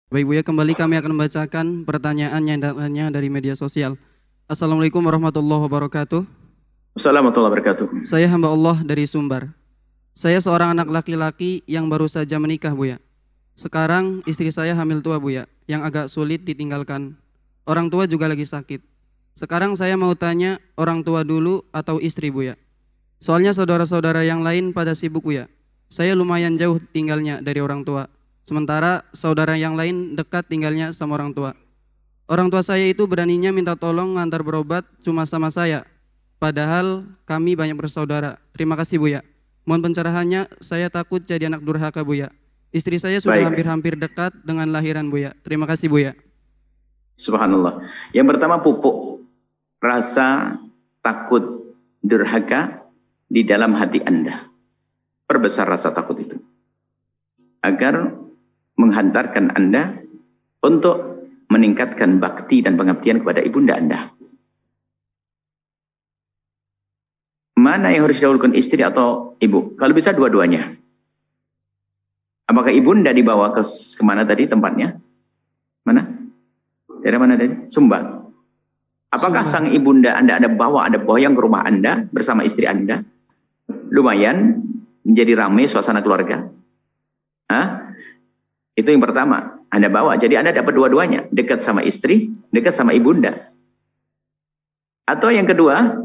Baik Buya, kembali kami akan membacakan pertanyaan yang datangnya dari media sosial. Assalamualaikum warahmatullahi wabarakatuh. Assalamualaikum warahmatullahi wabarakatuh. Saya hamba Allah dari Sumbar. Saya seorang anak laki-laki yang baru saja menikah, Buya. Sekarang istri saya hamil tua, Buya, yang agak sulit ditinggalkan. Orang tua juga lagi sakit. Sekarang saya mau tanya, orang tua dulu atau istri, Buya? Soalnya saudara-saudara yang lain pada sibuk, Buya. Saya lumayan jauh tinggalnya dari orang tua. Sementara saudara yang lain dekat tinggalnya sama orang tua. Orang tua saya itu beraninya minta tolong ngantar berobat cuma sama saya. Padahal kami banyak bersaudara. Terima kasih, Buya. Mohon pencerahannya, saya takut jadi anak durhaka, Buya. Istri saya sudah Baik, hampir-hampir dekat dengan lahiran, Buya. Terima kasih, Buya. subhanallah. Yang pertama, pupuk rasa takut durhaka di dalam hati Anda. Perbesar rasa takut itu, agar menghantarkan Anda untuk meningkatkan bakti dan pengabdian kepada ibunda Anda. Mana yang harus didahulukan, istri atau ibu? Kalau bisa dua-duanya. Apakah ibunda dibawa kemana tadi tempatnya? Mana? Daerah mana tadi? Sumbar. Apakah Sumbar. sang ibunda Anda bawa, Anda boyong ke rumah Anda bersama istri Anda? Lumayan menjadi ramai suasana keluarga. Hah? Itu yang pertama. Anda bawa. Jadi Anda dapat dua-duanya. Dekat sama istri, dekat sama ibunda. Atau yang kedua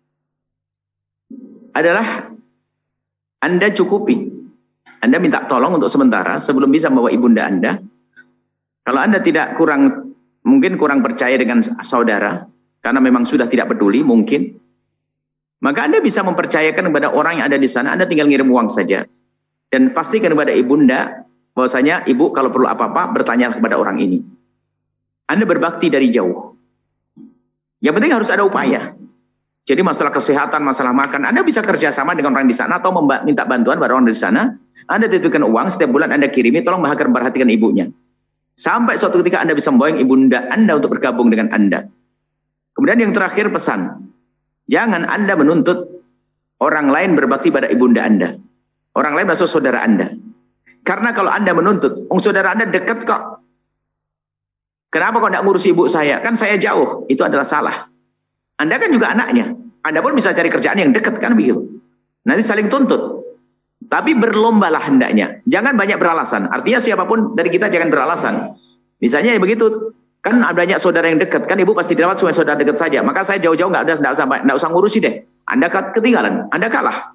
adalah Anda cukupi. Anda minta tolong untuk sementara sebelum bisa membawa ibunda Anda. Kalau Anda tidak mungkin kurang percaya dengan saudara, karena memang sudah tidak peduli mungkin, maka Anda bisa mempercayakan kepada orang yang ada di sana. Anda tinggal ngirim uang saja. Dan pastikan kepada ibunda bahwasanya ibu kalau perlu apa-apa bertanya kepada orang ini. Anda berbakti dari jauh. Yang penting harus ada upaya. Jadi masalah kesehatan, masalah makan, Anda bisa kerjasama dengan orang di sana atau minta bantuan pada orang di sana. Anda titipkan uang, setiap bulan Anda kirimi, tolong memperhatikan ibunya. Sampai suatu ketika Anda bisa membawa ibunda Anda untuk bergabung dengan Anda. Kemudian yang terakhir, pesan. Jangan Anda menuntut orang lain berbakti pada ibunda Anda. Orang lain masuk saudara Anda. Karena kalau Anda menuntut, saudara Anda dekat kok. Kenapa kok tidak ngurusi ibu saya? Kan saya jauh. Itu adalah salah. Anda kan juga anaknya. Anda pun bisa cari kerjaan yang dekat, kan begitu. Nanti saling tuntut. Tapi berlombalah hendaknya. Jangan banyak beralasan. Artinya siapapun dari kita jangan beralasan. Misalnya ya begitu. Kan banyak saudara yang dekat. Kan ibu pasti dirawat cuma saudara dekat saja. Maka saya jauh-jauh nggak usah ngurusi deh. Anda ketinggalan. Anda kalah.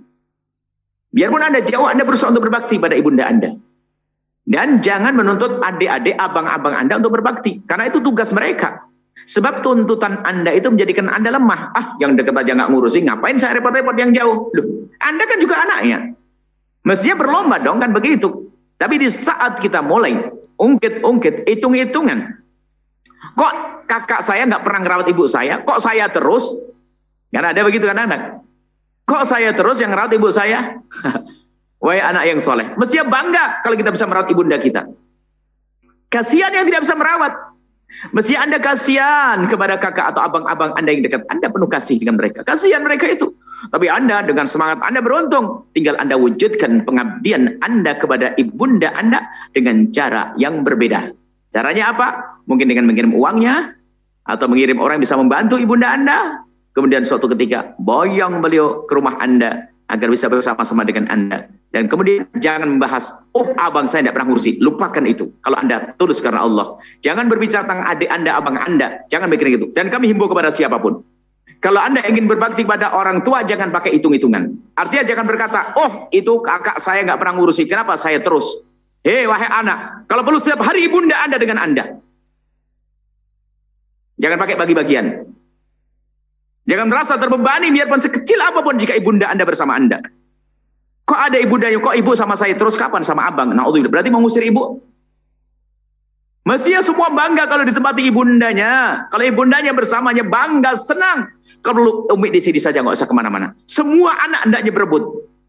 Biarpun Anda jauh, Anda berusaha untuk berbakti pada ibunda Anda. Dan jangan menuntut adik-adik, abang-abang Anda untuk berbakti. Karena itu tugas mereka. Sebab tuntutan Anda itu menjadikan Anda lemah. Yang dekat aja nggak ngurusi, ngapain saya repot-repot yang jauh? Loh, Anda kan juga anaknya. Mestinya berlomba dong, kan begitu. Tapi di saat kita mulai ungkit-ungkit, hitung-hitungan. Kok kakak saya nggak pernah ngerawat ibu saya? Kok saya terus? Kan ada begitu kan anak? Kok saya terus yang ngerawat ibu saya? Wahai anak yang soleh, mestinya bangga kalau kita bisa merawat ibunda kita. Kasihan yang tidak bisa merawat. Mesti Anda kasihan kepada kakak atau abang-abang Anda yang dekat. Anda penuh kasih dengan mereka. Kasihan mereka itu. Tapi Anda dengan semangat Anda beruntung. Tinggal Anda wujudkan pengabdian Anda kepada ibunda Anda dengan cara yang berbeda. Caranya apa? Mungkin dengan mengirim uangnya. Atau mengirim orang yang bisa membantu ibunda Anda. Kemudian suatu ketika boyong beliau ke rumah Anda. Agar bisa bersama-sama dengan Anda. Dan kemudian jangan membahas, abang saya tidak pernah ngurusi. Lupakan itu. Kalau Anda tulus karena Allah. Jangan berbicara tentang adik Anda, abang Anda. Jangan mikirin itu. Dan kami himbau kepada siapapun. Kalau Anda ingin berbakti pada orang tua, jangan pakai hitung-hitungan. Artinya jangan berkata, itu kakak saya nggak pernah ngurusi. Kenapa saya terus? Wahai anak. Kalau perlu setiap hari ibunda Anda dengan Anda. Jangan pakai bagi-bagian. Jangan merasa terbebani biarpun sekecil apapun jika ibunda Anda bersama Anda. Kok ada ibundanya? Kok ibu sama saya terus, kapan sama abang? Naudzubillah. Berarti mengusir ibu? Mestinya semua bangga kalau ditempati ibundanya. Kalau ibundanya bersamanya bangga, senang. Kalau Umi di sini saja, nggak usah kemana-mana. Semua anak hendaknya berebut.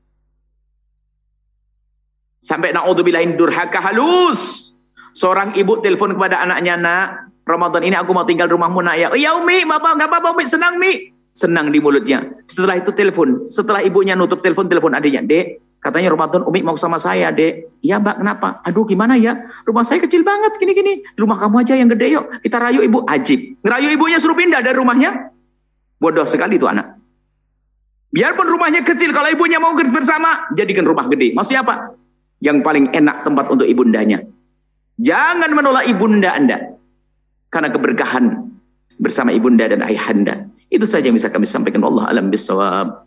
Sampai naudzubillahin durhaka halus. Seorang ibu telepon kepada anaknya, nak, Ramadan ini aku mau tinggal di rumahmu, nak ya. Ya Umi, bapak nggak apa-apa Umi, senang Mi. Senang di mulutnya. Setelah itu telepon. Setelah ibunya nutup telepon adiknya. Dek, Katanya Ramadan, Umi mau sama saya, Dek. Ya, Mbak, kenapa? Aduh, gimana ya? Rumah saya kecil banget, gini-gini. Rumah kamu aja yang gede, yuk. Kita rayu ibu. Ajib. Ngerayu ibunya suruh pindah dari rumahnya. Bodoh sekali itu anak. Biarpun rumahnya kecil, kalau ibunya mau bersama, jadikan rumah gede. Maksudnya apa? Yang paling enak tempat untuk ibundanya. Jangan menolak ibunda Anda. Karena keberkahan bersama ibunda dan ayahanda. Itu saja yang bisa kami sampaikan. Wallahu a'lam bishawab.